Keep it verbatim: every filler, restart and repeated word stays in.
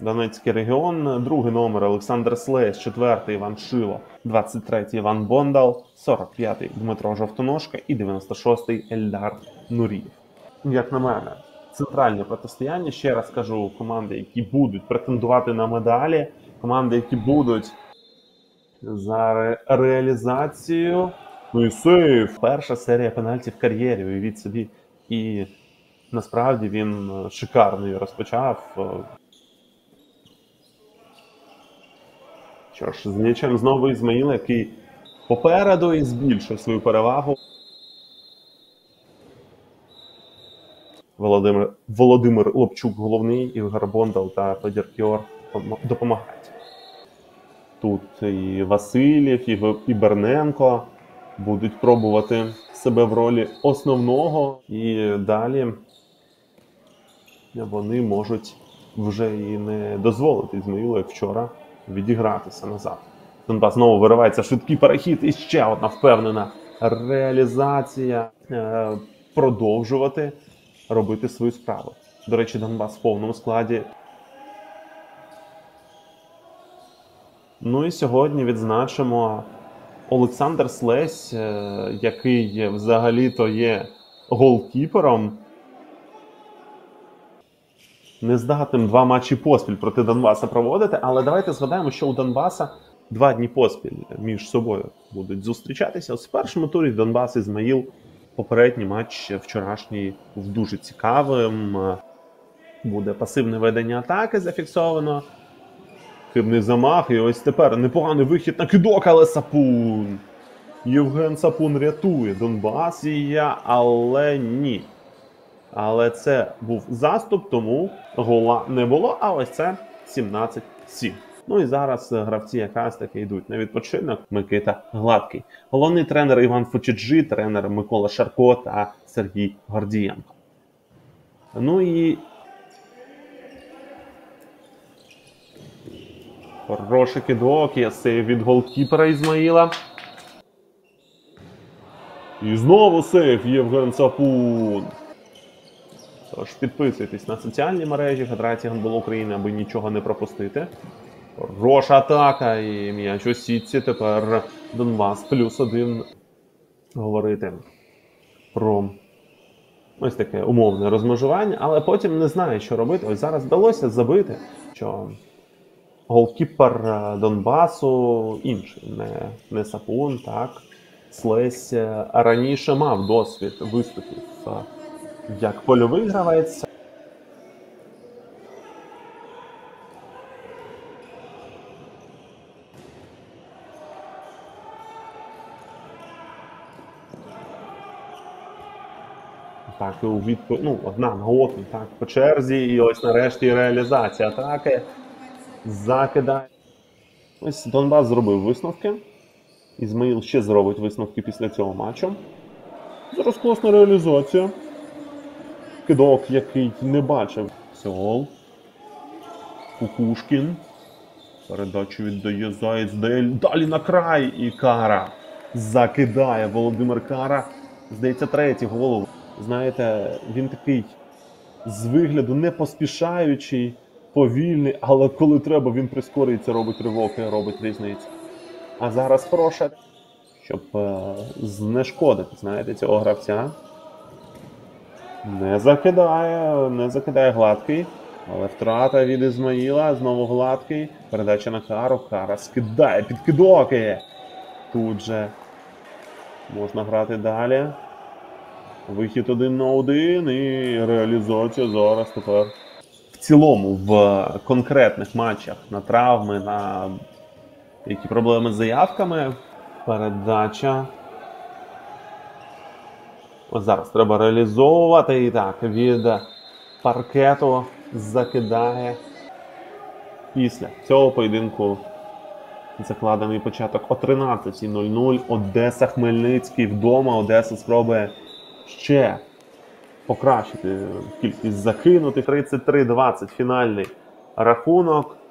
Донецький регіон, другий номер Олександр Слесь, четвертий Іван Шило, двадцять третій Іван Бондал, сорок п'ятий Дмитро Жовтоножка і дев'яносто шостий Ельдар Нурієв. Як на мене, центральне протистояння, ще раз кажу, команди, які будуть претендувати на медалі, команди, які будуть за ре реалізацію. Ну і сейф! Перша серія пенальтів в кар'єрі, уявіть собі. І насправді він шикарно її розпочав. Що ж, з м'ячем знову Ізмаїл, який попереду і збільшує свою перевагу. Володимир, Володимир Лобчук головний, Ігор Бондал та Федір Кьор допомагають. Тут і Васильєв, і, і Берненко будуть пробувати себе в ролі основного. І далі вони можуть вже і не дозволити Ізмаїлу, як вчора, відігратися назад. Донбас знову виривається, швидкий перехід і ще одна впевнена реалізація. Е, продовжувати робити свою справу. До речі, Донбас в повному складі. Ну і сьогодні відзначимо Олександр Слесь, який взагалі-то є голкіпером, нездатним два матчі поспіль проти Донбаса проводити, але давайте згадаємо, що у Донбаса два дні поспіль між собою будуть зустрічатися. Ось в першому турі Донбас Ізмаїл. Попередній матч вчорашній був дуже цікавим. Буде пасивне ведення атаки зафіксовано. Хибний замах. І ось тепер непоганий вихід на кидок, але Сапун. Євген Сапун рятує Донбасія, але ні. Але це був заступ, тому гола не було. А ось це сімнадцять сім. Ну і зараз гравці якраз таки йдуть на відпочинок. Микита Гладкий. Головний тренер Іван Фочеджі, тренер Микола Шарко та Сергій Гордієнко. Ну і хороший кидок, є сейв від голкіпера Ізмаїла. І знову сейв Євген Сапун. Тож підписуйтесь на соціальні мережі Федерації гандболу України, аби нічого не пропустити. Хороша атака і м'яч у сітці. Тепер Донбас плюс один. Говорити про ось таке умовне розмежування, але потім не знає, що робити. Ось зараз вдалося забити, що голкіпер Донбасу інший, не, не Сапун, так. Слесь раніше мав досвід виступів як польовий гравець. Так, і у відповідь, ну, одна на одну, так, по черзі, і ось нарешті реалізація атаки. Закидає. Ось Донбас зробив висновки. Ізмаїл ще зробить висновки після цього матчу. Зараз класна реалізація. Кидок, який не бачив. Сьол. Кукушкін. Передачу віддає Заєць. Далі на край. І Кара. Закидає Володимир Кара. Здається, третій гол. Знаєте, він такий з вигляду не поспішаючий, повільний, але коли треба, він прискорюється, робить ривок і робить різницю. А зараз хороша, щоб е, знешкодити, знаєте, цього гравця. Не закидає, не закидає Гладкий, але втрата від Ізмаїла, знову Гладкий. Передача на Кару, Кара скидає під кидоки. Тут же можна грати далі. Вихід один на один і реалізація зараз тепер. В цілому, в конкретних матчах на травми, на які проблеми з заявками, передача. Ось зараз треба реалізовувати. І так, від паркету закидає. Після цього поєдинку закладений початок о тринадцятій нуль нуль. Одеса Хмельницький вдома. Одеса спробує ще покращити кількість закинутих. тридцять три двадцять фінальний рахунок.